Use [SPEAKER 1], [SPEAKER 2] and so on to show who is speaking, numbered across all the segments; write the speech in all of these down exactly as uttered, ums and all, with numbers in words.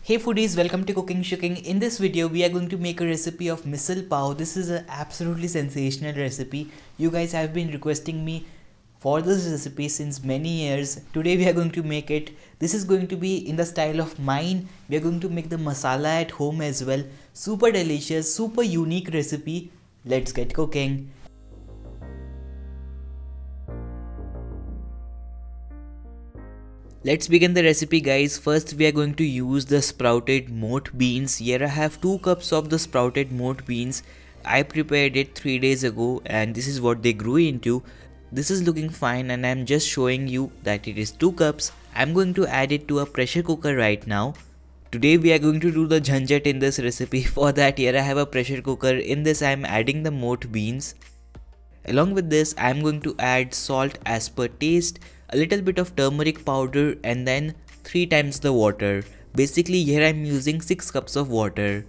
[SPEAKER 1] Hey foodies, welcome to Cooking Shooking. In this video, we are going to make a recipe of misal pav. This is an absolutely sensational recipe. You guys have been requesting me for this recipe since many years. Today we are going to make it. This is going to be in the style of mine. We are going to make the masala at home as well. Super delicious, super unique recipe. Let's get cooking. Let's begin the recipe, guys. First we are going to use the sprouted moat beans. Here I have two cups of the sprouted moat beans. I prepared it three days ago and this is what they grew into. This is looking fine and I'm just showing you that it is two cups. I'm going to add it to a pressure cooker right now. Today we are going to do the jhanjat in this recipe. For that, here I have a pressure cooker. In this I am adding the moat beans. Along with this I am going to add salt as per taste, a little bit of turmeric powder and then three times the water. Basically here I am using six cups of water.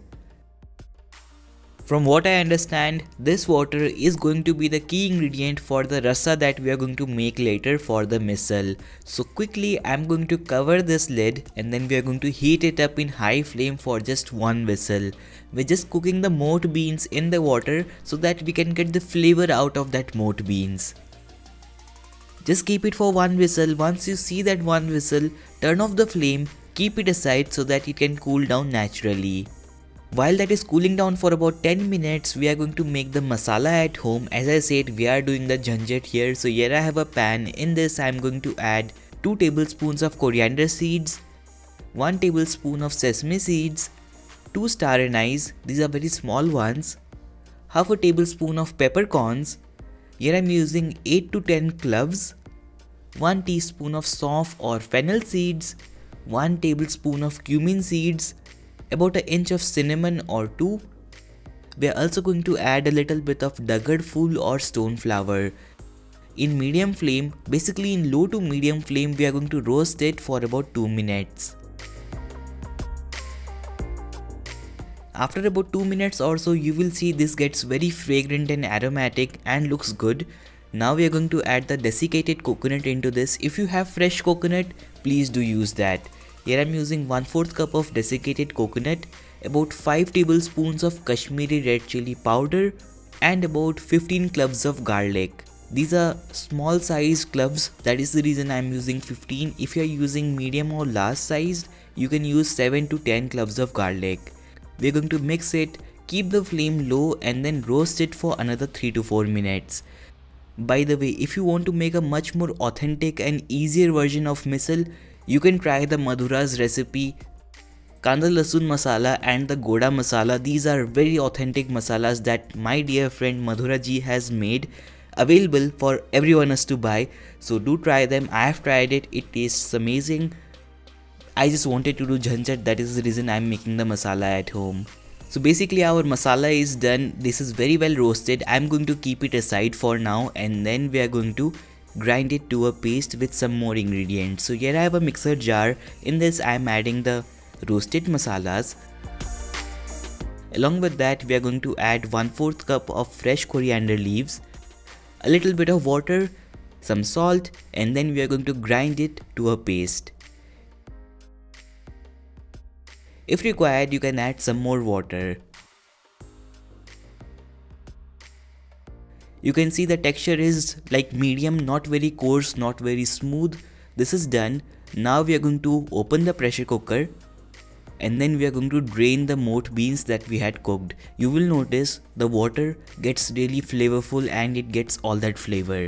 [SPEAKER 1] From what I understand, this water is going to be the key ingredient for the rasa that we are going to make later for the misal. So quickly I am going to cover this lid and then we are going to heat it up in high flame for just one whistle. We're just cooking the moat beans in the water so that we can get the flavor out of that moat beans. Just keep it for one whistle. Once you see that one whistle, turn off the flame, keep it aside so that it can cool down naturally. While that is cooling down for about ten minutes, we are going to make the masala at home. As I said, we are doing the jhanjat here. So here I have a pan. In this I am going to add two tablespoons of coriander seeds, one tablespoon of sesame seeds, two star anise, these are very small ones, half a tablespoon of peppercorns. Here I am using eight to ten cloves, one teaspoon of saunf or fennel seeds, one tablespoon of cumin seeds, about an inch of cinnamon or two. We are also going to add a little bit of dagad phool or stone flower. In medium flame, basically in low to medium flame, we are going to roast it for about two minutes. After about two minutes or so, you will see this gets very fragrant and aromatic and looks good. Now we are going to add the desiccated coconut into this. If you have fresh coconut, please do use that. Here I am using one fourth cup of desiccated coconut, about five tablespoons of Kashmiri red chili powder and about fifteen cloves of garlic. These are small sized cloves, that is the reason I am using fifteen. If you are using medium or large sized, you can use seven to ten cloves of garlic. We are going to mix it, keep the flame low and then roast it for another three to four minutes. By the way, if you want to make a much more authentic and easier version of misal, you can try the Madhura's recipe, Kanda Lasun Masala and the Goda Masala. These are very authentic masalas that my dear friend Madhura ji has made available for everyone else to buy. So do try them. I have tried it. It tastes amazing. I just wanted to do jhanjat, that is the reason I am making the masala at home. So basically our masala is done. This is very well roasted. I am going to keep it aside for now and then we are going to grind it to a paste with some more ingredients. So here I have a mixer jar. In this I am adding the roasted masalas. Along with that we are going to add one fourth cup of fresh coriander leaves, a little bit of water, some salt and then we are going to grind it to a paste. If required, you can add some more water. You can see the texture is like medium, not very coarse, not very smooth. This is done. Now we are going to open the pressure cooker and then we are going to drain the moat beans that we had cooked. You will notice the water gets really flavorful and it gets all that flavor.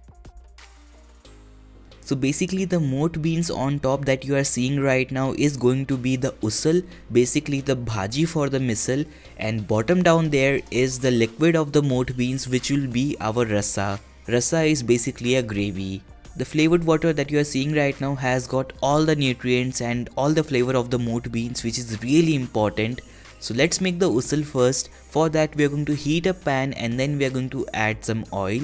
[SPEAKER 1] So basically the moat beans on top that you are seeing right now is going to be the usal, basically the bhaji for the misal, and bottom down there is the liquid of the moat beans which will be our rasa. Rasa is basically a gravy. The flavored water that you are seeing right now has got all the nutrients and all the flavor of the moat beans, which is really important. So let's make the usal first. For that we are going to heat a pan and then we are going to add some oil.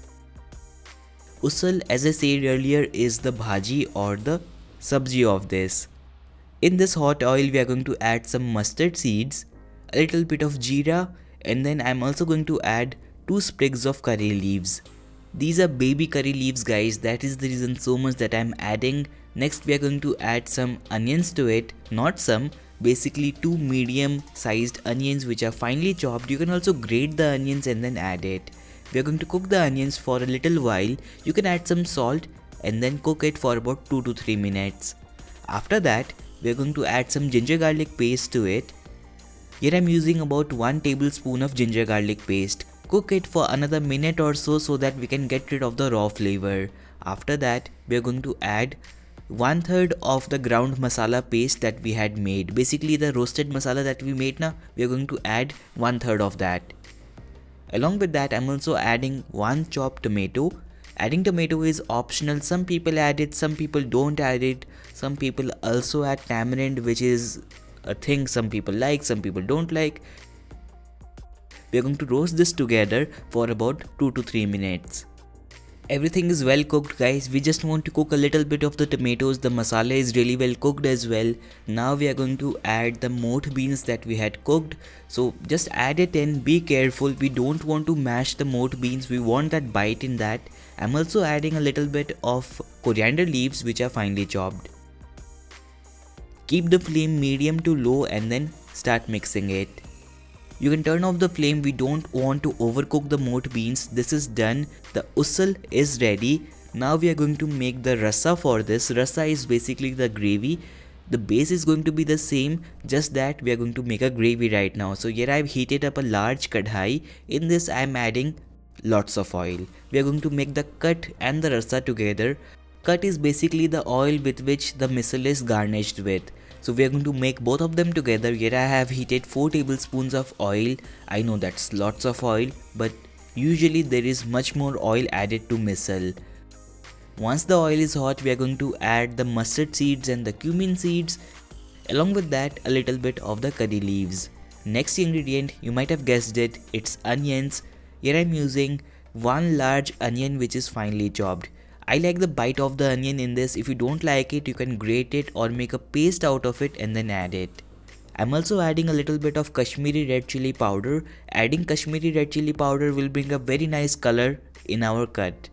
[SPEAKER 1] Usal, as I said earlier, is the bhaji or the sabji of this. In this hot oil we are going to add some mustard seeds, a little bit of jeera and then I am also going to add two sprigs of curry leaves. These are baby curry leaves, guys, that is the reason so much that I am adding. Next we are going to add some onions to it, not some, basically two medium sized onions which are finely chopped. You can also grate the onions and then add it. We are going to cook the onions for a little while. You can add some salt and then cook it for about two to three minutes. After that, we are going to add some ginger garlic paste to it. Here I am using about one tablespoon of ginger garlic paste. Cook it for another minute or so so that we can get rid of the raw flavor. After that, we are going to add one third of the ground masala paste that we had made. Basically the roasted masala that we made now, we are going to add one third of that. Along with that, I am also adding one chopped tomato. Adding tomato is optional. Some people add it, some people don't add it. Some people also add tamarind, which is a thing some people like, some people don't like. We are going to roast this together for about two to three minutes. Everything is well cooked, guys. We just want to cook a little bit of the tomatoes. The masala is really well cooked as well. Now we are going to add the moth beans that we had cooked. So just add it in. Be careful. We don't want to mash the moth beans. We want that bite in that. I'm also adding a little bit of coriander leaves which are finely chopped. Keep the flame medium to low and then start mixing it. You can turn off the flame. We don't want to overcook the moth beans. This is done. The usul is ready. Now we are going to make the rasa for this. Rasa is basically the gravy. The base is going to be the same, just that we are going to make a gravy right now. So here I have heated up a large kadhai. In this I am adding lots of oil. We are going to make the cut and the rasa together. Cut is basically the oil with which the misal is garnished with. So we are going to make both of them together. Here I have heated four tablespoons of oil. I know that's lots of oil, but usually there is much more oil added to misal. Once the oil is hot, we are going to add the mustard seeds and the cumin seeds. Along with that, a little bit of the curry leaves. Next ingredient, you might have guessed it, it's onions. Here I am using one large onion which is finely chopped. I like the bite of the onion in this. If you don't like it, you can grate it or make a paste out of it and then add it. I'm also adding a little bit of Kashmiri red chili powder. Adding Kashmiri red chili powder will bring a very nice color in our cut.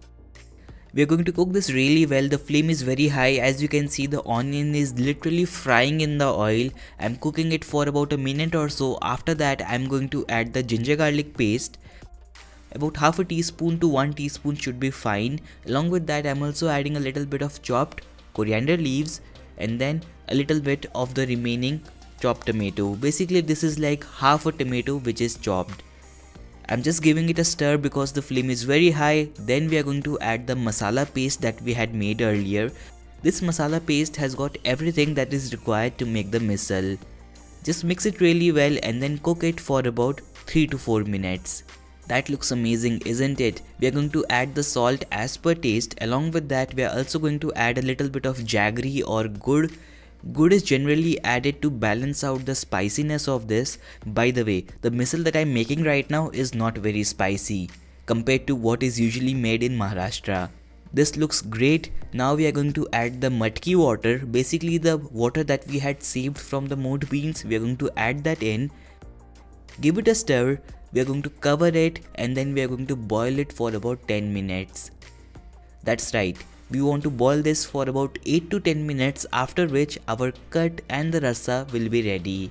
[SPEAKER 1] We are going to cook this really well. The flame is very high. As you can see, the onion is literally frying in the oil. I'm cooking it for about a minute or so. After that, I'm going to add the ginger garlic paste. About half a teaspoon to one teaspoon should be fine. Along with that, I'm also adding a little bit of chopped coriander leaves and then a little bit of the remaining chopped tomato. Basically, this is like half a tomato which is chopped. I'm just giving it a stir because the flame is very high. Then we are going to add the masala paste that we had made earlier. This masala paste has got everything that is required to make the misal. Just mix it really well and then cook it for about three to four minutes. That looks amazing, isn't it? We are going to add the salt as per taste. Along with that, we are also going to add a little bit of jaggery or gur. Gur is generally added to balance out the spiciness of this. By the way, the misal that I am making right now is not very spicy compared to what is usually made in Maharashtra. This looks great. Now we are going to add the matki water. Basically the water that we had saved from the moth beans. We are going to add that in. Give it a stir. We are going to cover it and then we are going to boil it for about ten minutes. That's right, we want to boil this for about eight to ten minutes, after which our cut and the rasa will be ready.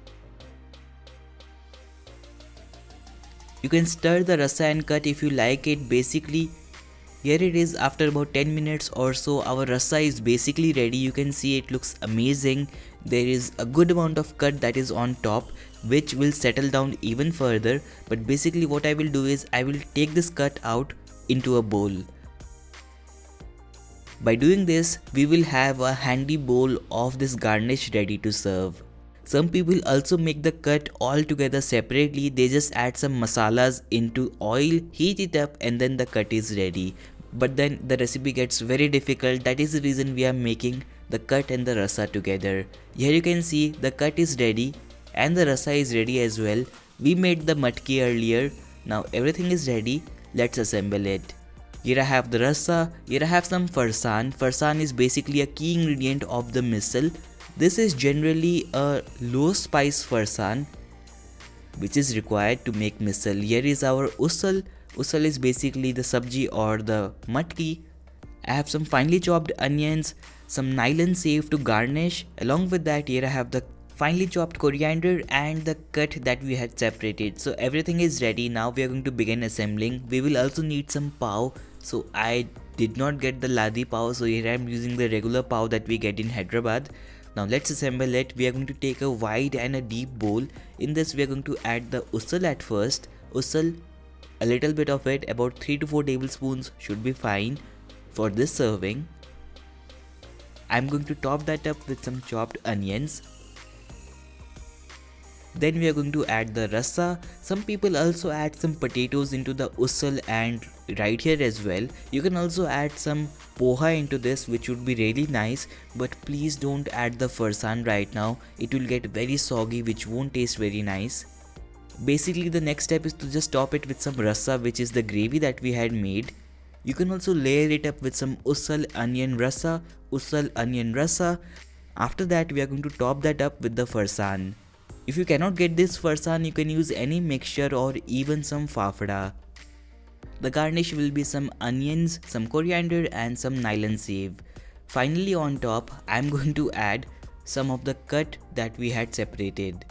[SPEAKER 1] You can stir the rasa and cut if you like it. Basically, here it is. After about ten minutes or so, our rasa is basically ready. You can see it looks amazing. There is a good amount of cut that is on top, which will settle down even further. But basically what I will do is I will take this cut out into a bowl. By doing this, we will have a handy bowl of this garnish ready to serve. Some people also make the cut all together separately. They just add some masalas into oil, heat it up, and then the cut is ready. But then the recipe gets very difficult. That is the reason we are making the cut and the rasa together. Here you can see the cut is ready and the rasa is ready as well. We made the matki earlier. Now everything is ready. Let's assemble it. Here I have the rasa. Here I have some farsan. Farsan is basically a key ingredient of the misal. This is generally a low spice farsan which is required to make misal. Here is our usul. Usul is basically the sabji or the matki. I have some finely chopped onions, some nylon safe to garnish. Along with that, here I have the finely chopped coriander and the cut that we had separated. So everything is ready. Now we are going to begin assembling. We will also need some pav. So I did not get the ladi pav, so here I am using the regular pav that we get in Hyderabad. Now let's assemble it. We are going to take a wide and a deep bowl. In this we are going to add the usal at first. Usal, a little bit of it, about three to four tablespoons should be fine for this serving. I'm going to top that up with some chopped onions. Then we are going to add the rasa. Some people also add some potatoes into the usal and right here as well. You can also add some poha into this, which would be really nice, but please don't add the farsan right now. It will get very soggy, which won't taste very nice. Basically the next step is to just top it with some rasa, which is the gravy that we had made. You can also layer it up with some usal onion rasa, usal onion rasa. After that we are going to top that up with the farsan. If you cannot get this farsan, you can use any mixture or even some fafda. The garnish will be some onions, some coriander and some nylon sieve. Finally on top, I am going to add some of the cut that we had separated.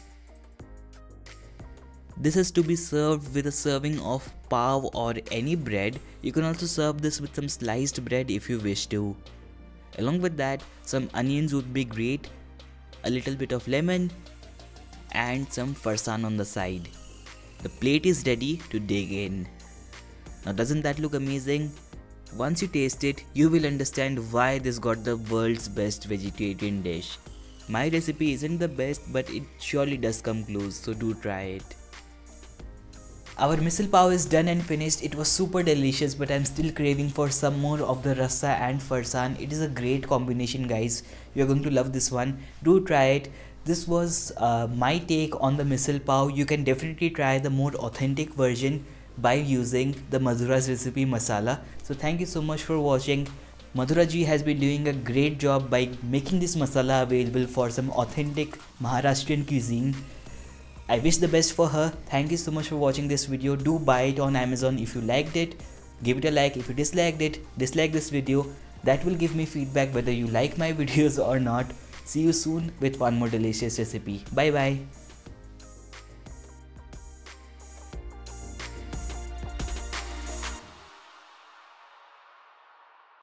[SPEAKER 1] This is to be served with a serving of pav or any bread. You can also serve this with some sliced bread if you wish to. Along with that, some onions would be great, a little bit of lemon and some farsan on the side. The plate is ready to dig in. Now doesn't that look amazing? Once you taste it, you will understand why this got the world's best vegetarian dish. My recipe isn't the best, but it surely does come close, so do try it. Our misal pav is done and finished. It was super delicious, but I'm still craving for some more of the rasa and farsan. It is a great combination, guys. You're going to love this one. Do try it. This was uh, my take on the misal pav. You can definitely try the more authentic version by using the Madhura's recipe masala. So thank you so much for watching. Madhura ji has been doing a great job by making this masala available for some authentic Maharashtrian cuisine. I wish the best for her. Thank you so much for watching this video. Do buy it on Amazon if you liked it. Give it a like. If you disliked it, dislike this video. That will give me feedback whether you like my videos or not. See you soon with one more delicious recipe. Bye bye.